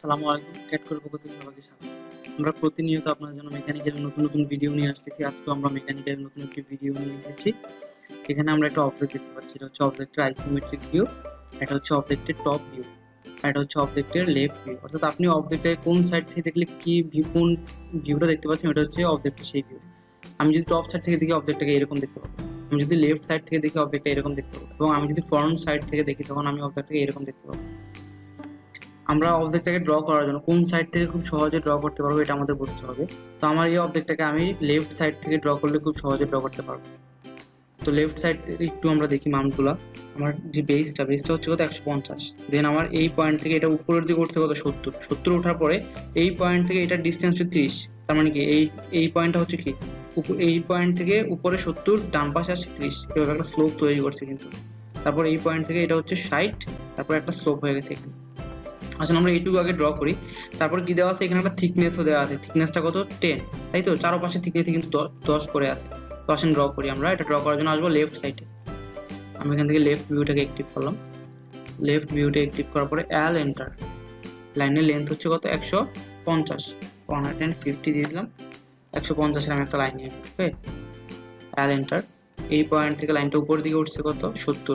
আসসালামু আলাইকুম। ক্যাট করে পক্ষ থেকে সবাইকে স্বাগত। আমরা প্রতিনিয়ত আপনাদের জন্য মেকানিক্যাল নতুন নতুন ভিডিও নিয়ে আসতেছি। আজকেও আমরা মেকানিক্যাল নতুন একটি ভিডিও নিয়ে এসেছি। এখানে আমরা একটা অবজেক্ট দেখতে পাচ্ছি। এটা হচ্ছে অবজেক্টের আইসোমেট্রিক ভিউ, এটা হচ্ছে অবজেক্টের টপ ভিউ, আর এটা হচ্ছে অবজেক্টের লেফট ভিউ। অর্থাৎ আপনি অবজেক্টের কোন সাইড থেকে দেখলে কি ভিউ, কোন ভিউটা দেখতে পাচ্ছেন, ওটা হচ্ছে অবজেক্টের সেই ভিউ। আমি যদি টপ সাইড থেকে দেখি অবজেক্টটাকে এরকম দেখতে পাবো, আমি যদি লেফট সাইড থেকে দেখি অবজেক্টটা এরকম দেখতে পাবো, এবং আমি যদি ফ্রন্ট সাইড থেকে দেখি তখন আমি অবজেক্টটাকে এরকম দেখতে পাবো। আমরা অবজেক্টটাকে ড্র করার জন্য কোন সাইড থেকে খুব সহজে ড্র করতে পারবো এটা আমাদের বুঝতে হবে। তো আমার এই অবজেক্টটাকে আমি লেফট সাইড থেকে ড্র করলে খুব সহজে ড্র করতে পারবো। তো লেফট সাইড থেকে একটু আমরা দেখি মানগুলা। আমার যে বেসটা হচ্ছে কত 150। দেন আমার এই পয়েন্ট থেকে এটা উপরের দিকে উঠতে কত 70 ওঠার পরে এই পয়েন্ট থেকে এটা ডিস্টেন্স হচ্ছে 30। তার মানে কি এই পয়েন্টটা হচ্ছে কি এই পয়েন্ট থেকে উপরে 70, ডান পাশে আসছে 30। এভাবে একটা স্লোপ তৈরি করছে কিন্তু। তারপর এই পয়েন্ট থেকে এটা হচ্ছে 60, তারপর একটা স্লোপ হয়ে গেছে এখানে। আসলে আমরা এইটুকু আগে ড্র করি। তারপর কি দেওয়া আছে, এখানে একটা থিকনেসও দেওয়া আছে। থিকনেসটা কত 10, তাই তো? চারপাশে থিকনেস কিন্তু 10 করে আছে। তো আসেন ড্র করি। আমরা এটা ড্র করার জন্য আসবো লেফট সাইডে। আমি এখান থেকে লেফট ভিউটাকে অ্যাক্টিভ করলাম। লেফট ভিউটা অ্যাক্টিভ করার পরে এল এন্টার। লাইনের লেন্থ হচ্ছে কত 150, 150 দিয়ে দিলাম। 150 এর আমি একটা লাইন নিয়ে নিই। ওকে, এল এন্টার। এই পয়েন্ট থেকে লাইনটা উপরের দিকে উঠছে কত 70,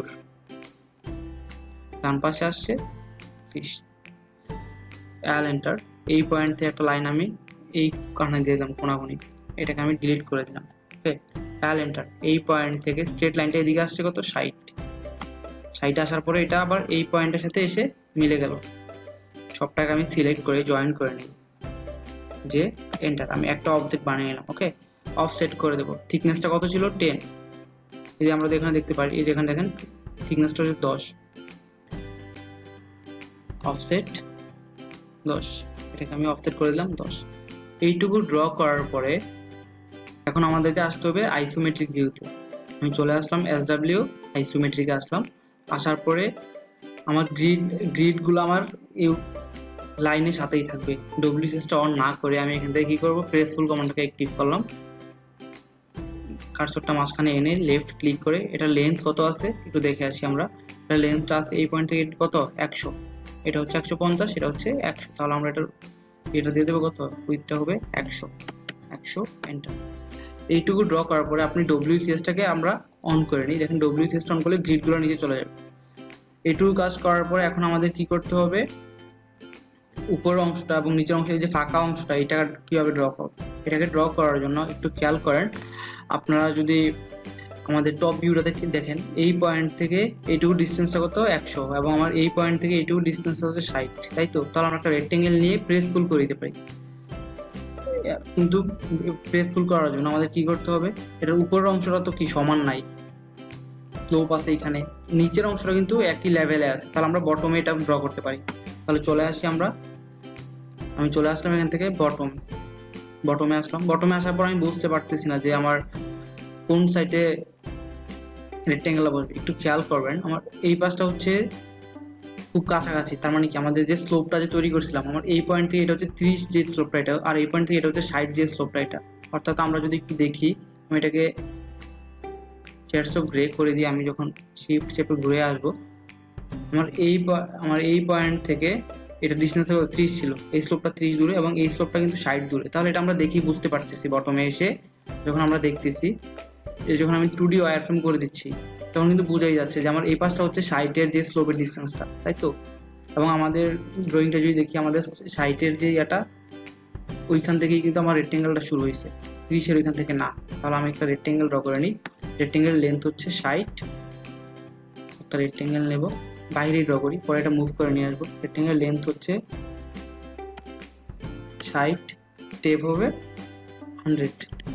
ডান পাশে আসছে 30। এল এন্টার। এই পয়েন্ট থেকে একটা লাইন আমি এই কারণে দিয়ে দিলাম কোনাকুনি, এটাকে আমি ডিলিট করে দিলাম। Okay, L enter. এই পয়েন্ট থেকে স্ট্রেট লাইনটা এদিকে আসছে কত 60 আসার পরে এটা আবার এই পয়েন্টের সাথে এসে মিলে গেল। সবটাকে আমি সিলেক্ট করে জয়েন করে নিই, যে এন্টার। আমি একটা অবজেক্ট বানিয়ে নিলাম। ওকে, অফসেট করে দেবো। থিকনেসটা কত ছিল 10। এই যে আমরা এখানে দেখতে পারি, এই যে এখানে দেখেন থিকনেসটা হচ্ছে 10। অফসেট 10, এটাকে আমি অফসেট করে দিলাম 10। এইটুকু ড্র করার পরে এখন আমাদেরকে আসতে হবে আইসোমেট্রিক ভিউতে। আমি চলে আসলাম SW আইসোমেট্রিকে আসলাম। আসার পরে আমার গ্রিডগুলো আমার এই লাইনের সাথেই থাকবে। WCSটা অন না করে আমি এখান থেকে কি করব, প্রেস ফুল কমান্ডটাকে অ্যাক্টিভ করলাম। কার্সরটা মাঝখানে এনে লেফট ক্লিক করে এটা লেন্থ কত আছে একটু দেখে আসি আমরা। এটা লেন্থটা আছে এই পয়েন্ট থেকে কত 100, এটা হচ্ছে 150, এটা হচ্ছে 100। তাহলে আমরা এটা দিয়ে দেবো কত, উইথটা হবে 100 এন্টার। এইটুকু ড্র করার পরে আপনি WCSটাকে আমরা অন করে নিই। দেখেন WCSটা অন করলে গ্রিডগুলো নিচে চলে যাবে। এইটুকু কাজ করার পরে এখন আমাদের কি করতে হবে, উপরের অংশটা এবং নিচের অংশের যে ফাঁকা অংশটা এটা কিভাবে ড্র করব। এটাকে ড্র করার জন্য একটু খেয়াল করেন। আপনারা যদি আমাদের টপ ভিউটাতে দেখেন, এই পয়েন্ট থেকে এইটুকু ডিস্টেন্সটা কত 100, এবং আমার এই পয়েন্ট থেকে এইটুকু ডিস্টেন্সটা হচ্ছে 60, তাই তো? তাহলে আমরা একটা রেক্টেঙ্গেল নিয়ে প্রেস ফুল করে দিতে পারি। কিন্তু প্রেস ফুল করার জন্য আমাদের কি করতে হবে, এটার উপরের অংশটা তো কি সমান নাই, স্লোপ আছে এখানে, নিচের অংশটা কিন্তু একই লেভেলে আছে। তাহলে আমরা বটমে এটা ড্র করতে পারি। তাহলে চলে আসি আমি চলে আসলাম এখান থেকে বটমে আসলাম। বটমে আসার পর আমি বুঝতে পারতেছি না যে আমার কোন সাইডে রেক্টেঙ্গেল বসবে। একটু খেয়াল করবেন, আমার এই পাশটা হচ্ছে খুব কাছাকাছি। তার মানে কি আমাদের যে স্লোপটা যে তৈরি করছিলাম, আমার এই পয়েন্ট থেকে এটা হচ্ছে 30 যে স্লোপটা এটা, আর এই পয়েন্ট থেকে এটা হচ্ছে 60 যে স্লোপটা এটা। অর্থাৎ আমরা যদি একটু দেখি, আমি এটাকে শেডস অফ গ্রে করে দিয়ে আমি যখন শিফট চেপে ঘুরে আসবো, আমার এই পয়েন্ট থেকে এটা ডিস্টেন্স 30 ছিল, এই স্লোপটা 30 দূরে এবং এই স্লোপটা কিন্তু 60 দূরে। তাহলে এটা আমরা দেখি বুঝতে পারতেছি বটমে এসে যখন আমরা দেখতেছি, যখন আমি 2D ওয়্যারফ্রেম করে দিচ্ছি তখন কিন্তু বোঝাই যাচ্ছে যে আমার এই পাশটা হচ্ছে 60-এর যে স্লোপের ডিস্টেন্সটা, তাই তো? এবং আমাদের ড্রয়িংটা যদি দেখি, আমাদের 60-এর যে এটা ওইখান থেকেই কিন্তু আমার রেক্টেঙ্গেলটা শুরু হয়েছে, 30-এর ওইখান থেকে না। তাহলে আমি একটা রেক্টেঙ্গেল ড্র করে নিই। রেক্টেঙ্গেল লেন্থ হচ্ছে 60, একটা রেক্টেঙ্গেল নেব, বাইরে ড্র করি, পরে এটা মুভ করে নিয়ে আসবো। রেক্টেঙ্গেল লেন্থ হচ্ছে 60, টেপ হবে 100।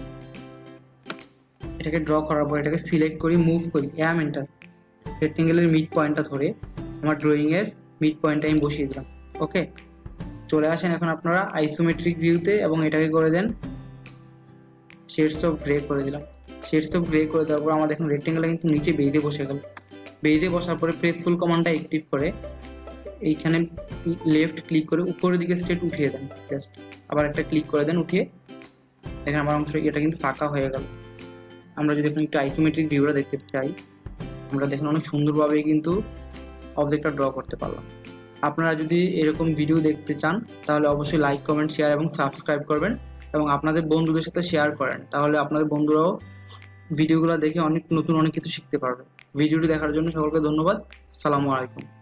এটাকে ড্র করার পর এটাকে সিলেক্ট করি, মুভ করি, এন্টার। রেক্টেঙ্গেলের মিড পয়েন্টটা ধরে আমার ড্রয়িং এর মিড পয়েন্টটা আমি বসিয়ে দিলাম। ওকে, চলে আসেন এখন আপনারা আইসোমেট্রিক ভিউতে এবং এটাকে করে দেন শেডস অফ গ্রে করে দিলাম। শেডস অফ গ্রে করে দেওয়ার পর আমাদের এখন রেক্টেঙ্গেলটা কিন্তু নিচে বেঁধে বসে গেল। বেঁধে বসার পরে প্রেস ফুল কমান্ডটা অ্যাক্টিভ করে এইখানে লেফট ক্লিক করে উপরের দিকে স্ট্রেট উঠিয়ে দেন। জাস্ট আবার একটা ক্লিক করে দেন, উঠিয়ে দেখেন আমার অংশ এটা কিন্তু ফাঁকা হয়ে গেল। আমরা যদি এখন একটু আইসোমেট্রিক ভিউটা দেখতে চাই, আমরা দেখেন অনেক সুন্দরভাবে কিন্তু অবজেক্টটা ড্র করতে পারলাম। আপনারা যদি এরকম ভিডিও দেখতে চান তাহলে অবশ্যই লাইক, কমেন্ট, শেয়ার এবং সাবস্ক্রাইব করবেন এবং আপনাদের বন্ধুদের সাথে শেয়ার করেন, তাহলে আপনাদের বন্ধুরাও ভিডিওগুলো দেখে অনেক কিছু শিখতে পারবে। ভিডিওটি দেখার জন্য সকলকে ধন্যবাদ। আসসালামু আলাইকুম।